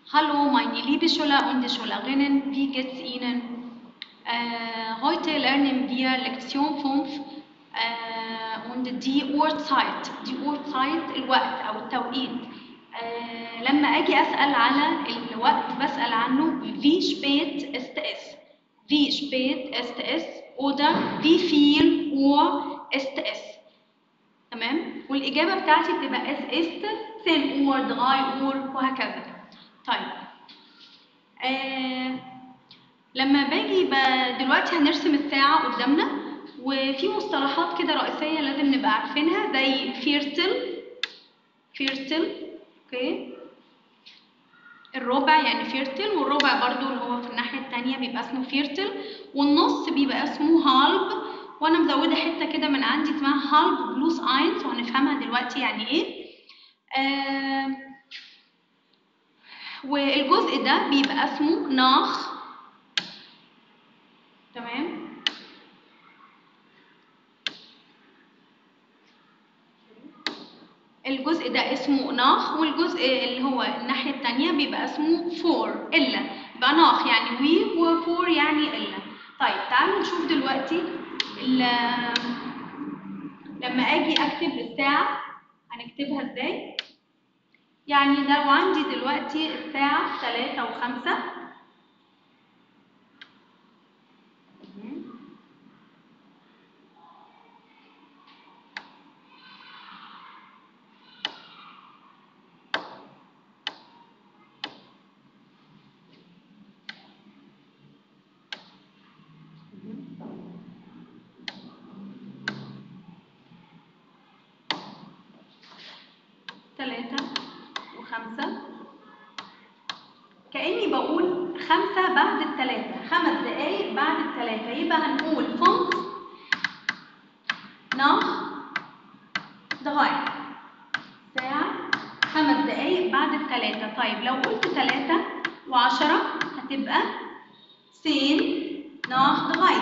Hallo, meine liebe Schüler und Schülerinnen, wie geht's Ihnen? Heute lernen wir Lektion 5 und die Uhrzeit. Die Uhrzeit الوقت أو التوقيت. لما أجي أسأل على الوقت بسأل عنه wie spät ist es? Wie spät ist es? oder wie viel Uhr ist es? تمام؟ والإجابة بتاعتي بتبقى es ist 10 Uhr 3 Uhr وهكذا. طيب لما باجي دلوقتي هنرسم الساعة قدامنا وفي مصطلحات كده رئيسية لازم نبقى عارفينها زي فيرتل اوكي الربع يعني فيرتل والربع برضو اللي هو في الناحية التانية بيبقى اسمه فيرتل والنص بيبقى اسمه هالب وانا مزودة حتة كده من عندي اسمها هالب بلوس اينز وهنفهمها دلوقتي يعني ايه. والجزء ده بيبقى اسمه ناخ. تمام. الجزء ده اسمه ناخ والجزء اللي هو الناحية التانية بيبقى اسمه فور إلا. يبقى ناخ يعني وي وفور يعني إلا. طيب تعالوا نشوف دلوقتي لما أجي أكتب الساعة هنكتبها إزاي؟ يعني لو عندي دلوقتي الساعة 3 و5 3 و5 كأني بقول 5 بعد ال3 5 دقايق بعد ال3 يبقى هنقول 5 nach 3 ساعة 5 دقايق بعد ال3. طيب لو قلت 3 و10 هتبقى 10 nach 3.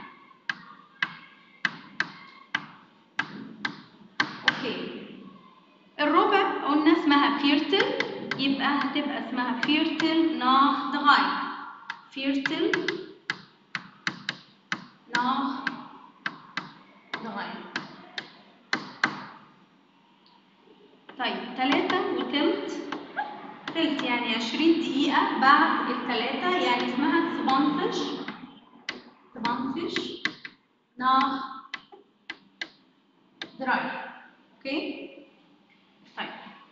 اوكي الربع قلنا اسمها فيرتل يبقى هتبقى اسمها فيرتل nach 3 فيرتل nach 3. طيب 3 وتلت تلت يعني 20 دقيقة بعد ال3 يعني اسمها 20 nach 3. اوكي طيب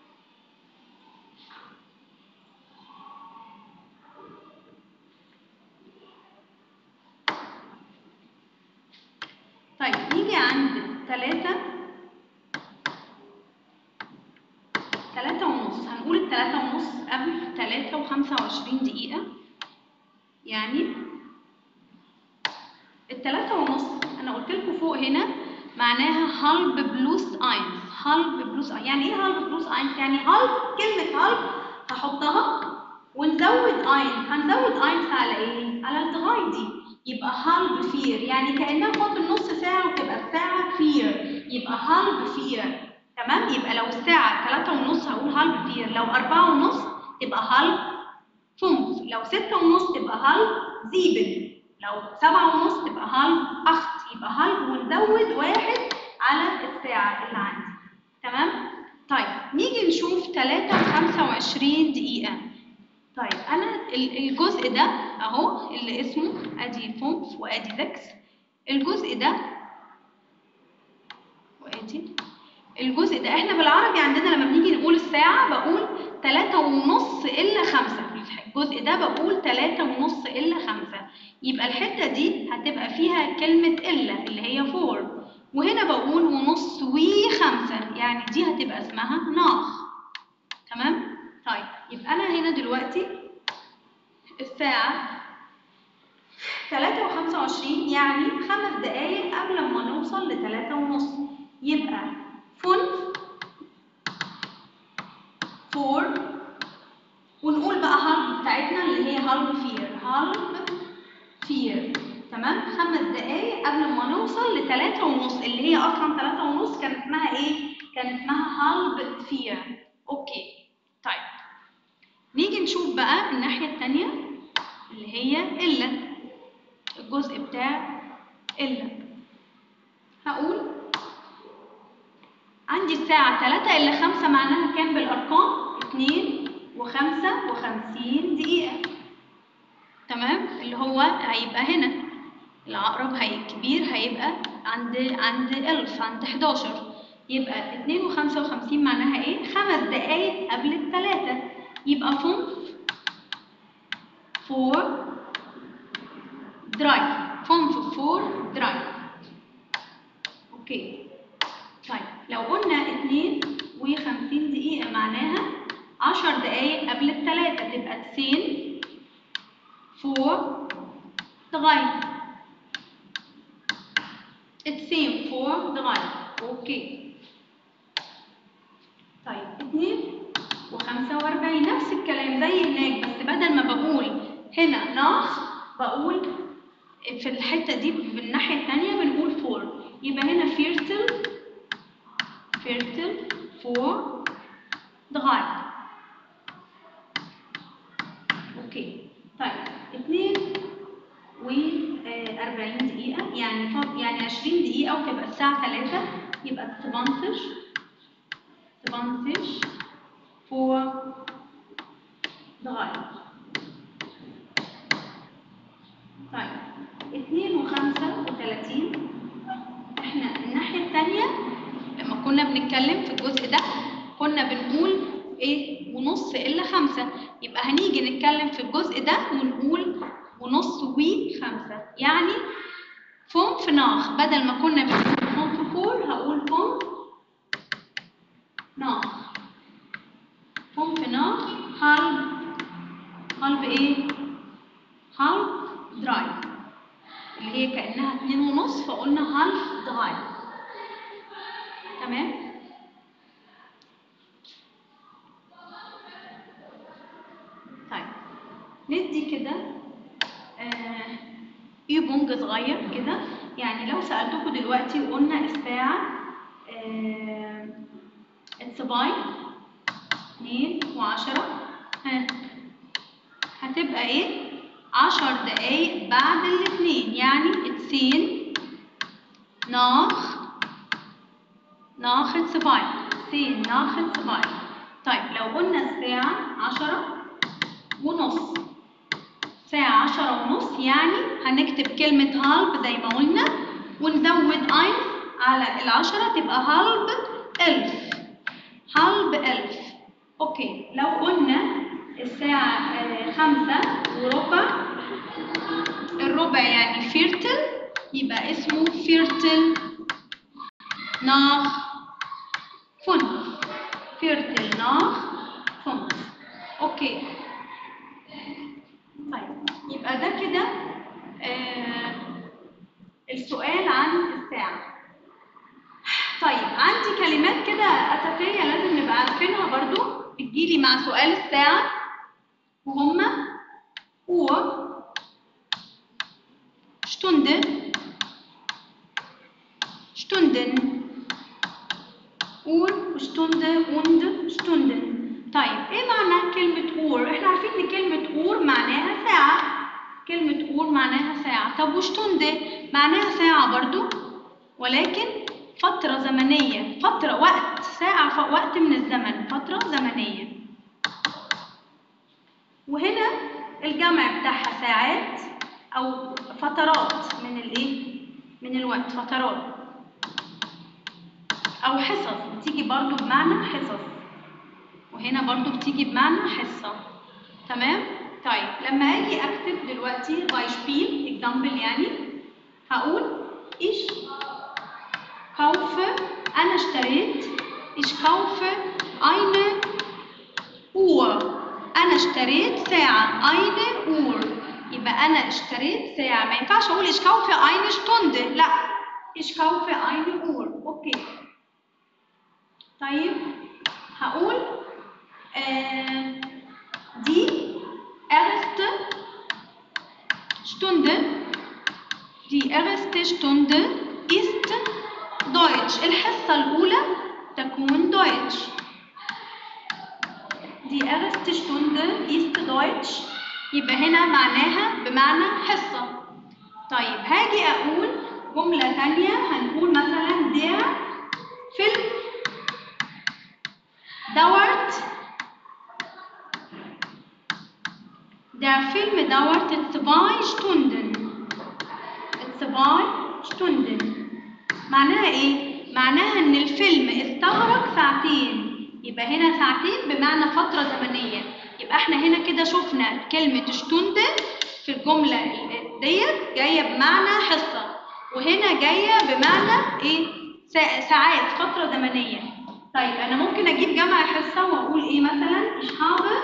نيجي عند 3 ونص هنقول ال3 ونص قبل 3 و25 دقيقة يعني ال3 ونص أنا قلت لكم فوق هنا معناها هالب بلوس اينز. هالب بلوس اينز يعني ايه هالب بلوس اينز؟ يعني هالب كلمة هالب هحطها ونزود اينز. هنزود اينز على ايه؟ على الدغاي دي يبقى هالب فير يعني كأنها فاضل نص ساعة وتبقى الساعة فير يبقى هالب فير. تمام. يبقى لو الساعة 3 ونص هقول هالب فير لو 4 ونص تبقى هالب 5 لو 6 ونص تبقى هالب 7 لو 7 ونص تبقى هالب 8 يبقى هالب ونزود 1 على الساعة اللي عندي. تمام؟ طيب نيجي نشوف 3 و25 دقيقة. طيب أنا الجزء ده أهو اللي اسمه أدي 5 وأدي 6 الجزء ده وأدي الجزء ده احنا بالعربي عندنا لما بنيجي نقول الساعة بقول 3 ونص إلا 5 الجزء ده بقول 3 ونص إلا 5 يبقى الحتة دي هتبقى فيها كلمة إلا اللي هي 4 وهنا بقول ونص و5 يعني دي هتبقى اسمها ناخ. تمام؟ طيب يبقى أنا هنا دلوقتي الساعة 3 و25 يعني 5 دقايق قبل ما نوصل ل3 ونص يبقى 5 4 ونقول بقى هالب بتاعتنا اللي هي هالب فير. تمام 5 دقايق قبل ما نوصل ل3 ونص اللي هي اصلا 3 ونص كان اسمها ايه؟ كان اسمها هالب فير. اوكي طيب نيجي نشوف نشوف بقى الناحية التانية اللي هي إلا، الجزء بتاع إلا. هقول عندي الساعة 3 إلا 5 معناها كام بالأرقام؟ 2 و55 دقيقة. تمام؟ اللي هو هيبقى هنا العقرب الكبير هيبقى عند 1000، عند 11. يبقى 2 و55 معناها إيه؟ 5 دقايق قبل ال3. يبقى 4 درايف. 4 درايف. أوكي. طيب لو قلنا 2 و50 دقيقة معناها 10 دقايق قبل ال3 تبقى 10 4 درايف. 10 4 درايف. أوكي. طيب 2 و45 نفس الكلام زي هناك، بس بدل ما بقول هنا ناخ بقول في الحتة دي بالناحية التانية بنقول 4. يبقى هنا فيرتل 4 درايف. اوكي. طيب 2 و40 دقيقة يعني 20 دقيقة وتبقى الساعة 3. يبقى 18 4 درايف. طيب 2 و35 احنا الناحية التانية لما كنا بنتكلم في الجزء ده كنا بنقول ايه؟ ونص إلا 5. يبقى هنيجي نتكلم في الجزء ده ونقول ونص و5. يعني فوم في ناخ، بدل ما كنا بنقول فوم في 4 هقول فوم ناخ. فوم في ناخ هالب ايه؟ هالب درايف، اللي هي كأنها 2.5 فقلنا هالب درايف. تمام؟ طيب ندي كده يبونج صغير كده. يعني لو سألتكم دلوقتي وقلنا الساعة الصباي 2 و10 هتبقى ايه؟ 10 دقايق بعد الاثنين، يعني 2 nach الصباي. 2 nach الصباي. طيب لو قلنا الساعة 10:30، الساعة 10:30 يعني هنكتب كلمة هالب زي ما قلنا ونزود اين على ال10 تبقى هالب 1000. هالب 1000. اوكي. لو قلنا الساعة 5:15، الربع يعني فيرتل، يبقى اسمه فيرتل nach 5. فيرتل nach 5. اوكي. طيب يبقى ده كده السؤال عن الساعة. طيب عندي كلمات كده أساسية لازم نبقى عارفينها برضو بتجيلي مع سؤال الساعة، وهما Uhr Stunde Stunden. Uhr Stunde und Stunden. طيب ايه معنى كلمة Uhr؟ احنا عارفين ان كلمة Uhr معناها ساعة. كلمة Uhr معناها ساعة. طب وشتوندة معناها ساعة برضو، ولكن فترة زمنية، فترة وقت، ساعة وقت من الزمن، فترة زمنية. وهنا الجمع بتاعها ساعات أو فترات من الإيه؟ من الوقت، فترات أو حصص، بتيجي برضو بمعنى حصص، وهنا برضو بتيجي بمعنى حصة. تمام؟ طيب لما أجي أكتب دلوقتي بايشبيل إكزامبل، يعني هقول إيش kaufe، أنا اشتريت. ich kaufe eine Uhr. أنا اشتريت ساعة. eine Uhr. يبقى أنا اشتريت ساعة. ما ينفعش أقول ich kaufe eine Stunde. لا. ich kaufe eine Uhr. أوكي. طيب هقول die erste Stunde. die erste Stunde ist Deutsch. الحصة الأولى تكون Deutsch. Die erste Stunde ist Deutsch. يبقى هنا معناها بمعنى حصة. طيب هاجي أقول جملة تانية، هنقول مثلا der Film dauert. Der Film dauert 2 Stunden. 2 Stunden. معناها إيه؟ معناها إن الفيلم استغرق ساعتين. يبقى هنا ساعتين بمعنى فترة زمنية. يبقى احنا هنا كده شفنا كلمة شتوندن في الجملة ديت جاية بمعنى حصة، وهنا جاية بمعنى ايه؟ ساعات، فترة زمنية. طيب أنا ممكن أجيب جمع حصة وأقول إيه مثلا؟ Ich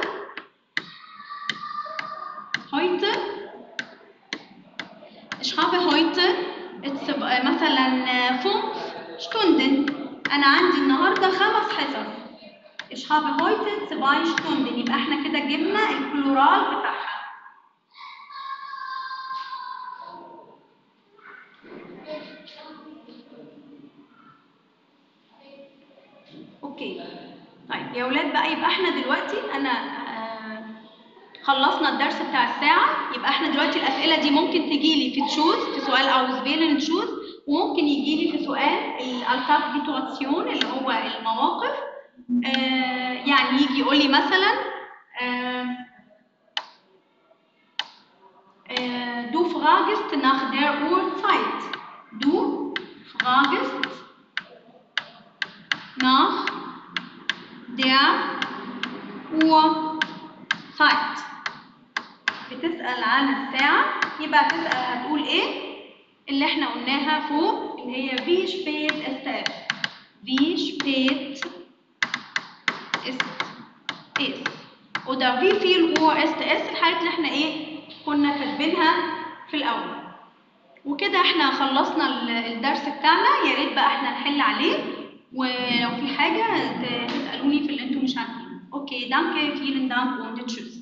habe heute مثلا 5 Stunden. أنا عندي النهاردة 5 حصص. Ich habe heute 2 Stunden. يبقى احنا كده جبنا البلورال بتاعها. اوكي. طيب يا ولاد بقى، يبقى احنا دلوقتي خلصنا الدرس بتاع الساعة. يبقى احنا دلوقتي الأسئلة دي ممكن تجيلي في تشوز، في سؤال auswählen تشوز، وممكن يجيلي في سؤال الالتابيتواسيون اللي هو المواقف. يعني يجي يقول لي مثلا du fragst nach der Uhrzeit. Du fragst nach der Uhrzeit. بتسأل عن الساعة. يبقى تسأل هتقول ايه؟ اللي احنا قلناها فوق، اللي هي wie spät ist es. Wie spät ist es. oder wie viel Uhr ist es، الحاجات اللي احنا ايه كنا كاتبينها في الأول. وكده احنا خلصنا الدرس بتاعنا. يا ريت بقى احنا نحل عليه، ولو في حاجة تسألوني في اللي انتم مش عارفينه. اوكي، danke, vielen Dank und tschüss.